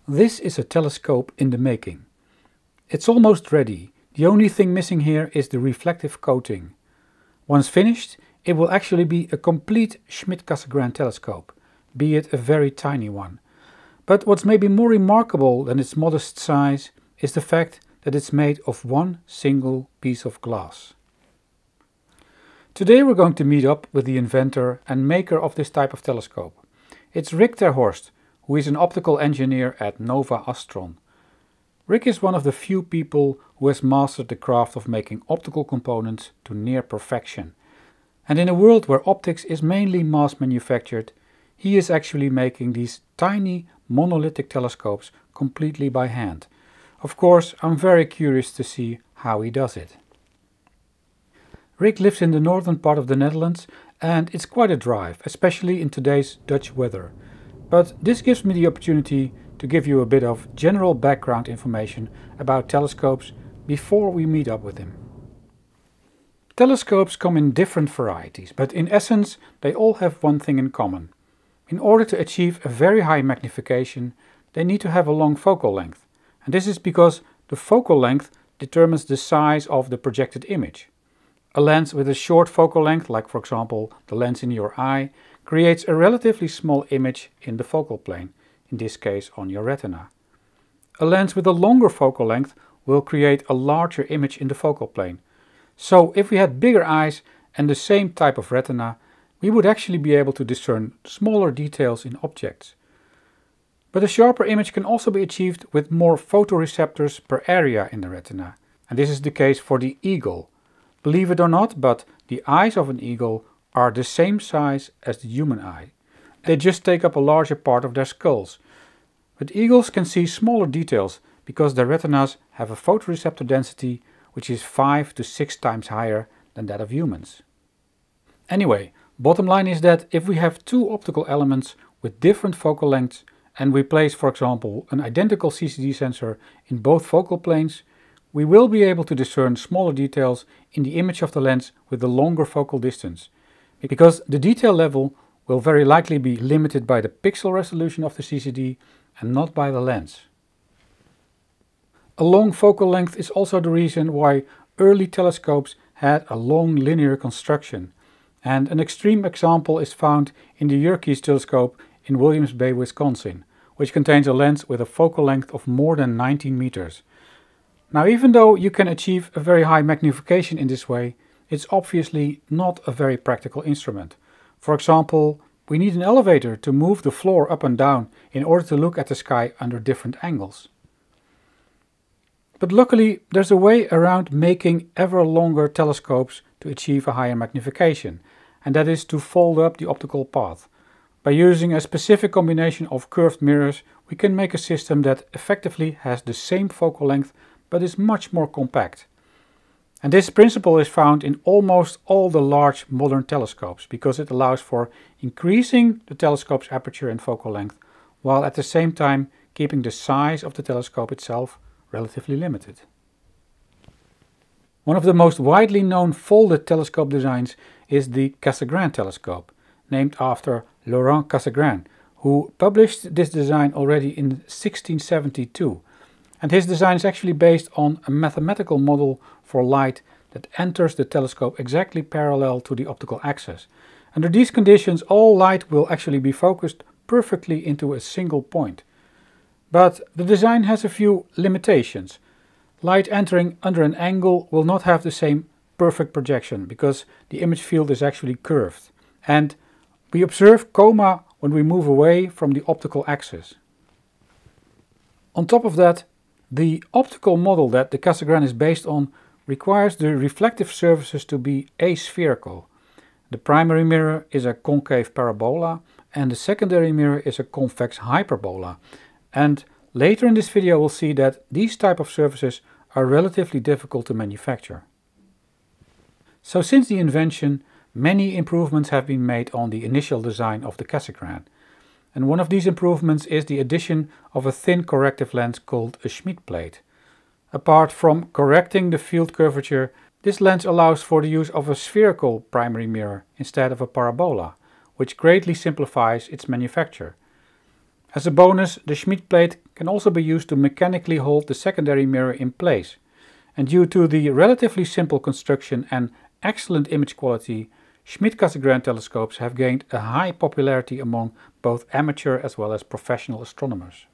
This is a telescope in the making. It's almost ready. The only thing missing here is the reflective coating. Once finished, it will actually be a complete Schmidt-Cassegrain telescope, be it a very tiny one. But what's maybe more remarkable than its modest size is the fact that it's made of one single piece of glass. Today we're going to meet up with the inventor and maker of this type of telescope. It's Rik ter Horst, who is an optical engineer at Nova Astron. Rik is one of the few people who has mastered the craft of making optical components to near perfection. And in a world where optics is mainly mass manufactured, he is actually making these tiny monolithic telescopes completely by hand. Of course, I'm very curious to see how he does it. Rik lives in the northern part of the Netherlands, and it's quite a drive, especially in today's Dutch weather. But this gives me the opportunity to give you a bit of general background information about telescopes before we meet up with him. Telescopes come in different varieties, but in essence they all have one thing in common. In order to achieve a very high magnification, they need to have a long focal length. And this is because the focal length determines the size of the projected image. A lens with a short focal length, like for example the lens in your eye, creates a relatively small image in the focal plane, in this case on your retina. A lens with a longer focal length will create a larger image in the focal plane. So if we had bigger eyes and the same type of retina, we would actually be able to discern smaller details in objects. But a sharper image can also be achieved with more photoreceptors per area in the retina. And this is the case for the eagle. Believe it or not, but the eyes of an eagle are the same size as the human eye. They just take up a larger part of their skulls. But eagles can see smaller details because their retinas have a photoreceptor density which is 5 to 6 times higher than that of humans. Anyway, bottom line is that if we have two optical elements with different focal lengths and we place, for example, an identical CCD sensor in both focal planes, we will be able to discern smaller details in the image of the lens with the longer focal distance, because the detail level will very likely be limited by the pixel resolution of the CCD and not by the lens. A long focal length is also the reason why early telescopes had a long linear construction, and an extreme example is found in the Yerkes telescope in Williams Bay, Wisconsin, which contains a lens with a focal length of more than 19 meters. Now, even though you can achieve a very high magnification in this way, it's obviously not a very practical instrument. For example, we need an elevator to move the floor up and down in order to look at the sky under different angles. But luckily, there's a way around making ever longer telescopes to achieve a higher magnification, and that is to fold up the optical path. By using a specific combination of curved mirrors, we can make a system that effectively has the same focal length but is much more compact. And this principle is found in almost all the large modern telescopes because it allows for increasing the telescope's aperture and focal length while at the same time keeping the size of the telescope itself relatively limited. One of the most widely known folded telescope designs is the Cassegrain telescope, named after Laurent Cassegrain, who published this design already in 1672. And his design is actually based on a mathematical model for light that enters the telescope exactly parallel to the optical axis. Under these conditions, all light will actually be focused perfectly into a single point. But the design has a few limitations. Light entering under an angle will not have the same perfect projection because the image field is actually curved. And we observe coma when we move away from the optical axis. On top of that, the optical model that the Cassegrain is based on requires the reflective surfaces to be aspherical. The primary mirror is a concave parabola and the secondary mirror is a convex hyperbola. And later in this video we'll see that these type of surfaces are relatively difficult to manufacture. So since the invention, many improvements have been made on the initial design of the Cassegrain. And one of these improvements is the addition of a thin corrective lens called a Schmidt plate. Apart from correcting the field curvature, this lens allows for the use of a spherical primary mirror instead of a parabola, which greatly simplifies its manufacture. As a bonus, the Schmidt plate can also be used to mechanically hold the secondary mirror in place. And due to the relatively simple construction and excellent image quality, Schmidt-Cassegrain telescopes have gained a high popularity among both amateur as well as professional astronomers.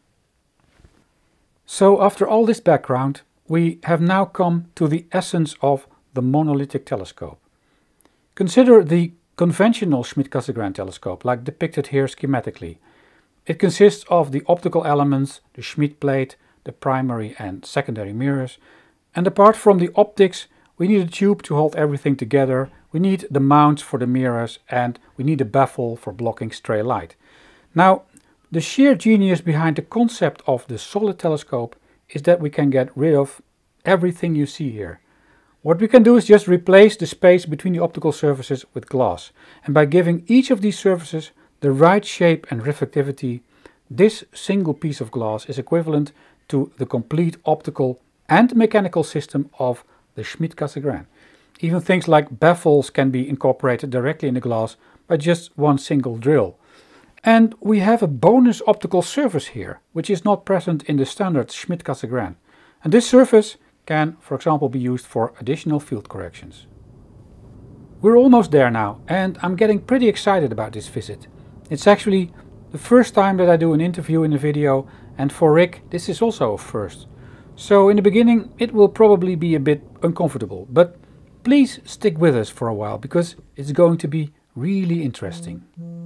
So after all this background, we have now come to the essence of the monolithic telescope. Consider the conventional Schmidt-Cassegrain telescope, like depicted here schematically. It consists of the optical elements, the Schmidt plate, the primary and secondary mirrors, and apart from the optics, we need a tube to hold everything together, we need the mounts for the mirrors, and we need a baffle for blocking stray light. Now, the sheer genius behind the concept of the solid telescope is that we can get rid of everything you see here. What we can do is just replace the space between the optical surfaces with glass, and by giving each of these surfaces the right shape and reflectivity, this single piece of glass is equivalent to the complete optical and mechanical system of the Schmidt-Cassegrain. Even things like baffles can be incorporated directly in the glass by just one single drill. And we have a bonus optical surface here, which is not present in the standard Schmidt-Cassegrain. And this surface can, for example, be used for additional field corrections. We're almost there now, and I'm getting pretty excited about this visit. It's actually the first time that I do an interview in a video, and for Rik, this is also a first. So in the beginning, it will probably be a bit uncomfortable, but please stick with us for a while, because it's going to be really interesting.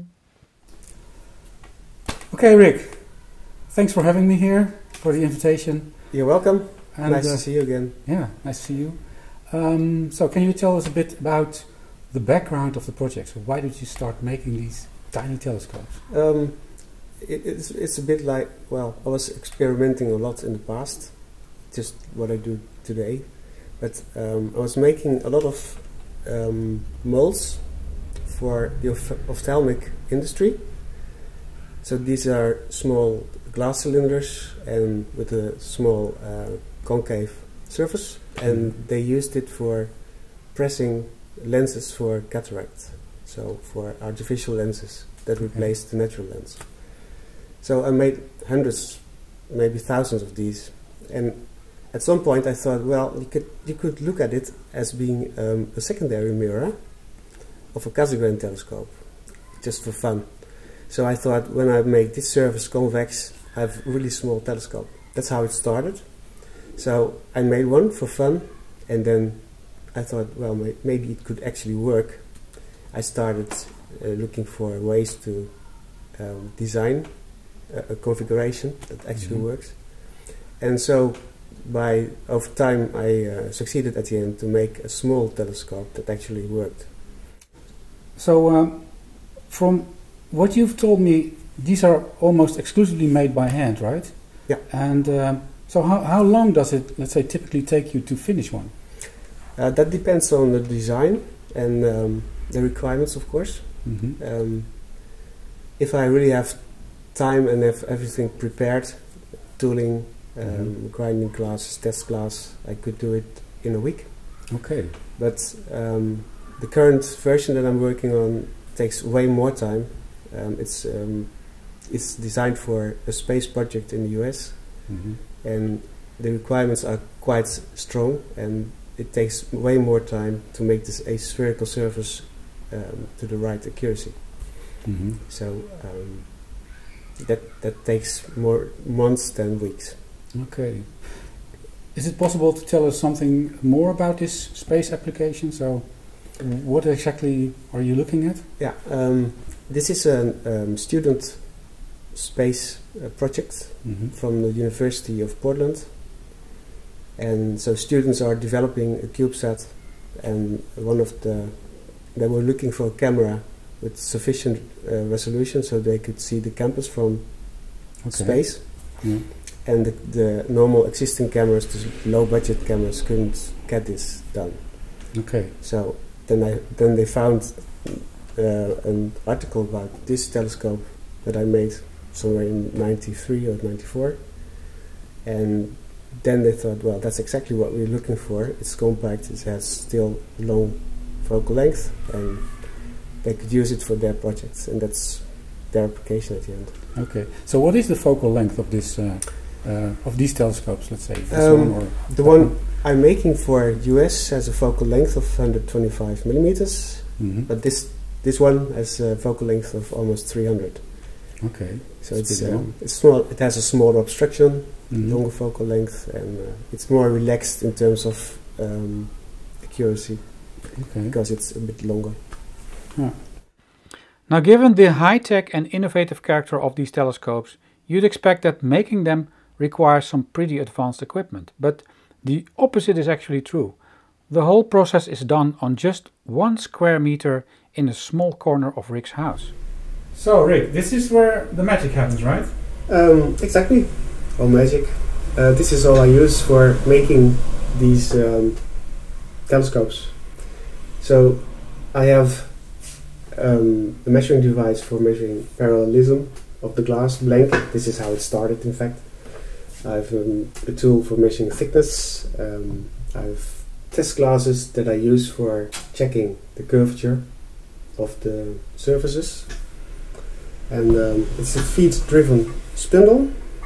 Okay, Rik, thanks for having me here, for the invitation. You're welcome. And, nice to see you again. Yeah, nice to see you. So can you tell us a bit about the background of the project? So why did you start making these tiny telescopes? It's a bit like, well, I was experimenting a lot in the past, just what I do today. But I was making a lot of molds for the ophthalmic industry. So these are small glass cylinders and with a small concave surface, and they used it for pressing lenses for cataract, so for artificial lenses that replaced the natural lens. So I made hundreds, maybe thousands of these, and at some point I thought, well, you could look at it as being a secondary mirror of a Cassegrain telescope, just for fun. So I thought, when I make this surface convex, I have a really small telescope. That's how it started. So I made one for fun, and then I thought, well, maybe it could actually work. I started looking for ways to design a configuration that actually works. And so over time I succeeded at the end to make a small telescope that actually worked. So from what you've told me, these are almost exclusively made by hand, right? Yeah. And so how long does it, let's say, typically take you to finish one? That depends on the design and the requirements, of course. If I really have time and have everything prepared, tooling, grinding glass, test glass, I could do it in a week. Okay. But the current version that I'm working on takes way more time. It's designed for a space project in the US, and the requirements are quite strong, and it takes way more time to make this a spherical surface to the right accuracy. So that takes more months than weeks. Okay. Is it possible to tell us something more about this space application? So what exactly are you looking at? Yeah, this is a student space project from the University of Portland. And so students are developing a CubeSat, and they were looking for a camera with sufficient resolution so they could see the campus from space. And the normal existing cameras, the low budget cameras, couldn't get this done. Okay. So then they found an article about this telescope that I made somewhere in '93 or '94, and then they thought, well, that's exactly what we're looking for. It's compact, it has still long focal length, and they could use it for their projects, and that's their application at the end. Okay, so what is the focal length of this of these telescopes, let's say? The one I'm making for US has a focal length of 125 millimeters, but this one has a focal length of almost 300. Okay. So it's small. It has a smaller obstruction, longer focal length, and it's more relaxed in terms of accuracy, because it's a bit longer. Yeah. Now, given the high-tech and innovative character of these telescopes, you'd expect that making them requires some pretty advanced equipment. But the opposite is actually true. The whole process is done on just 1 square meter in a small corner of Rik's house. So, Rik, this is where the magic happens, right? Exactly. All magic. This is all I use for making these telescopes. So, I have a measuring device for measuring parallelism of the glass blank. This is how it started, in fact. I have a tool for measuring thickness. I have test glasses that I use for checking the curvature of the surfaces. And it's a feed-driven spindle.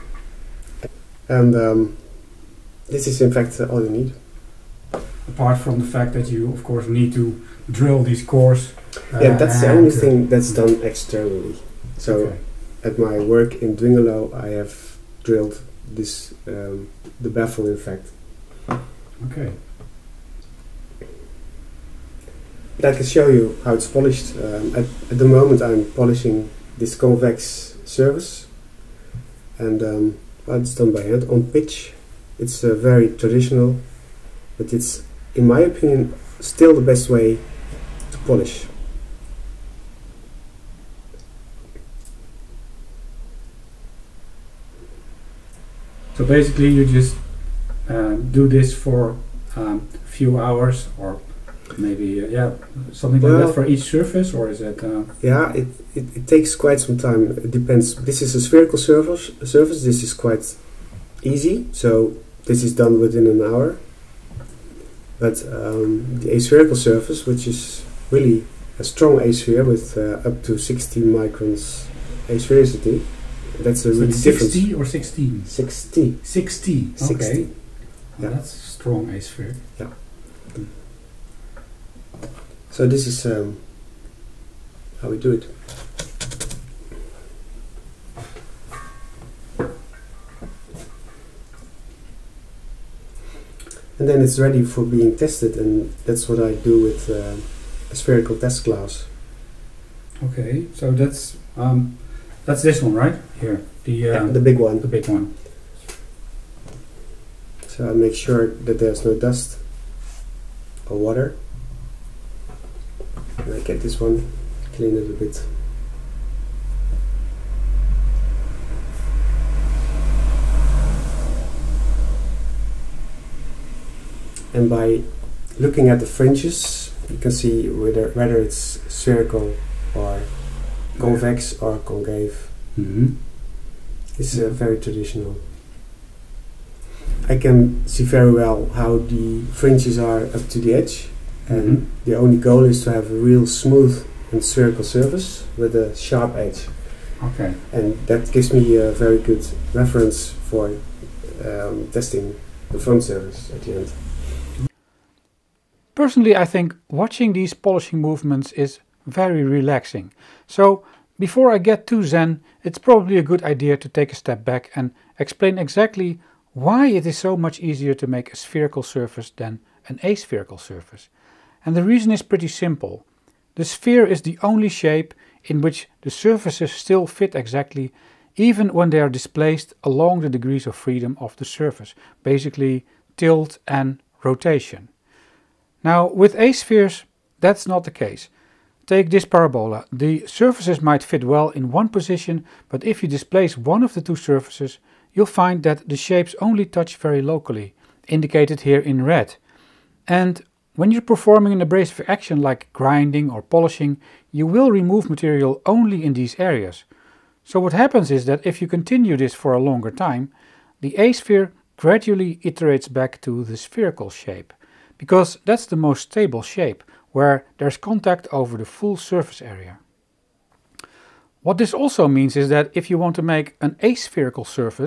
And this is, in fact, all you need. Apart from the fact that you, of course, need to drill these cores. Yeah, that's the only thing that's done externally. So at my work in Dwingelo, I have drilled this, the baffle, in fact. Okay. But I can show you how it's polished. At the moment, I'm polishing this convex surface, and well, it's done by hand on pitch. It's very traditional, but it's, in my opinion, still the best way to polish. So basically you just do this for a few hours, or maybe something like that for each surface, or is it? Yeah, it takes quite some time. It depends. This is a spherical surface. This is quite easy, so this is done within an hour. But the aspherical surface, which is really a strong asphere with up to 60 microns asphericity, that's a really different. 60 or 16? 60. 60. Okay. 60. Well, Yeah. that's a strong asphere. Yeah. So this is how we do it. And then it's ready for being tested, and that's what I do with a spherical test glass. Okay, so that's this one, right? Here, the big one. The big one. So I make sure that there's no dust or water. And I get this one, clean it a bit. And by looking at the fringes, you can see whether it's spherical or convex or concave. It's very traditional. I can see very well how the fringes are up to the edge, and the only goal is to have a real smooth and spherical surface with a sharp edge. Okay. And that gives me a very good reference for testing the front surface at the end. Personally, I think watching these polishing movements is very relaxing. So before I get too zen, it's probably a good idea to take a step back and explain exactly why it is so much easier to make a spherical surface than an aspherical surface. And the reason is pretty simple. The sphere is the only shape in which the surfaces still fit exactly, even when they are displaced along the degrees of freedom of the surface, basically tilt and rotation. Now, with aspheres, that's not the case. Take this parabola. The surfaces might fit well in one position, but if you displace one of the two surfaces, you'll find that the shapes only touch very locally, indicated here in red. And when you're performing an abrasive action like grinding or polishing, you will remove material only in these areas. So what happens is that if you continue this for a longer time, the asphere gradually iterates back to the spherical shape, because that's the most stable shape, where there's contact over the full surface area. What this also means is that if you want to make an aspherical surface,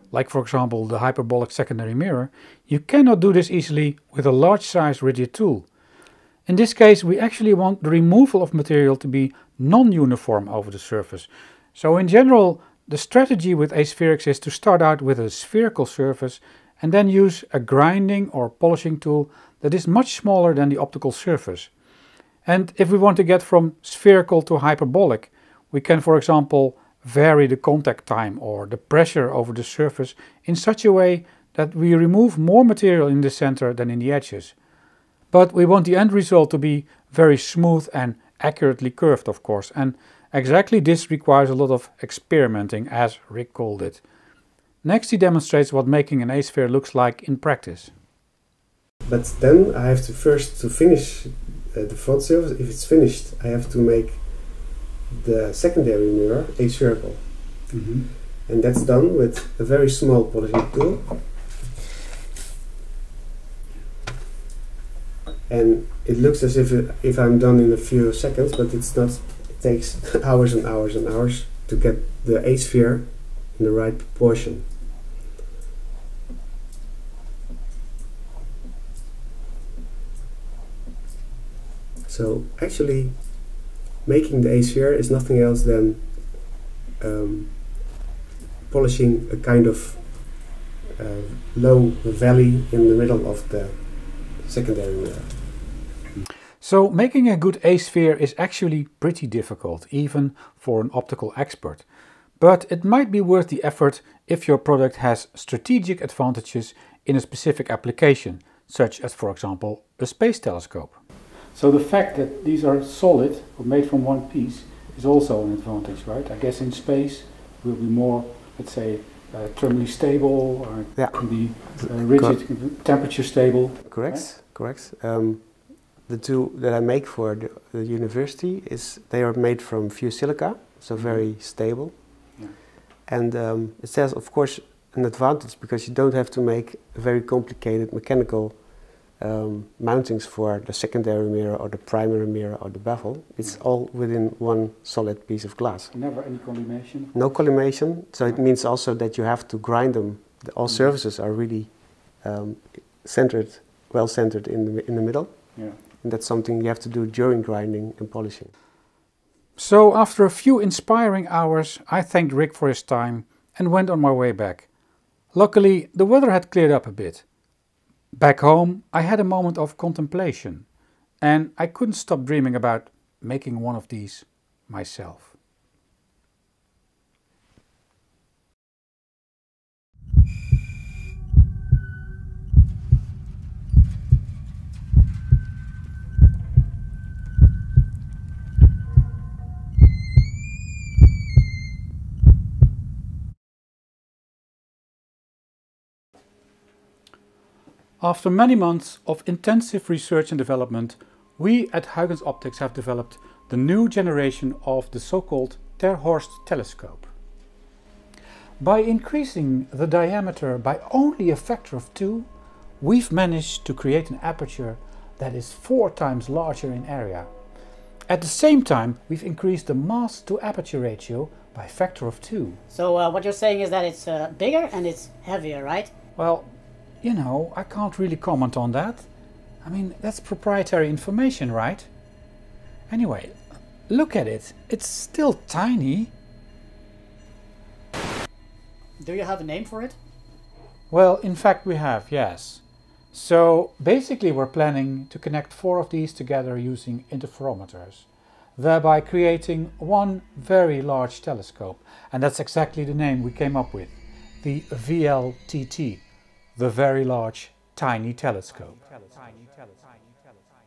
like for example the hyperbolic secondary mirror, you cannot do this easily with a large size rigid tool. In this case we actually want the removal of material to be non-uniform over the surface. So in general the strategy with aspherics is to start out with a spherical surface and then use a grinding or polishing tool that is much smaller than the optical surface. And if we want to get from spherical to hyperbolic, we can for example vary the contact time or the pressure over the surface in such a way that we remove more material in the center than in the edges. But we want the end result to be very smooth and accurately curved, of course, and exactly this requires a lot of experimenting, as Rik called it. Next he demonstrates what making an A-sphere looks like in practice. But then I have to first finish the front surface. If it's finished, I have to make the secondary mirror aspherical. And that's done with a very small polishing tool. And it looks as if I'm done in a few seconds, but it's not. It takes hours and hours and hours to get the A-sphere in the right proportion. So actually making the A-sphere is nothing else than polishing a kind of low valley in the middle of the secondary mirror. So making a good A-sphere is actually pretty difficult, even for an optical expert. But it might be worth the effort if your product has strategic advantages in a specific application, such as for example a space telescope. So the fact that these are solid or made from one piece is also an advantage, right? I guess in space it will be more, let's say, thermally stable, or it can be rigid, temperature stable. Correct, right? correct. The two that I make for the university they are made from fused silica, so very stable. Yeah. And it has, of course, an advantage because you don't have to make very complicated mechanical mountings for the secondary mirror or the primary mirror or the bevel. It's all within one solid piece of glass. Never any collimation? No collimation, so it means also that you have to grind them. All surfaces are really centered, well centered in the middle. Yeah. And that's something you have to do during grinding and polishing. So after a few inspiring hours, I thanked Rik for his time and went on my way back. Luckily, the weather had cleared up a bit. Back home, I had a moment of contemplation, and I couldn't stop dreaming about making one of these myself. After many months of intensive research and development, we at Huygens Optics have developed the new generation of the so-called Ter Horst telescope. By increasing the diameter by only a factor of 2, we've managed to create an aperture that is 4 times larger in area. At the same time, we've increased the mass to aperture ratio by a factor of 2. So what you're saying is that it's bigger and it's heavier, right? Well, you know, I can't really comment on that. I mean, that's proprietary information, right? Anyway, look at it. It's still tiny. Do you have a name for it? Well, in fact we have, yes. So basically we're planning to connect 4 of these together using interferometers, thereby creating one very large telescope. And that's exactly the name we came up with, the VLTT. The Very Large Tiny Telescope.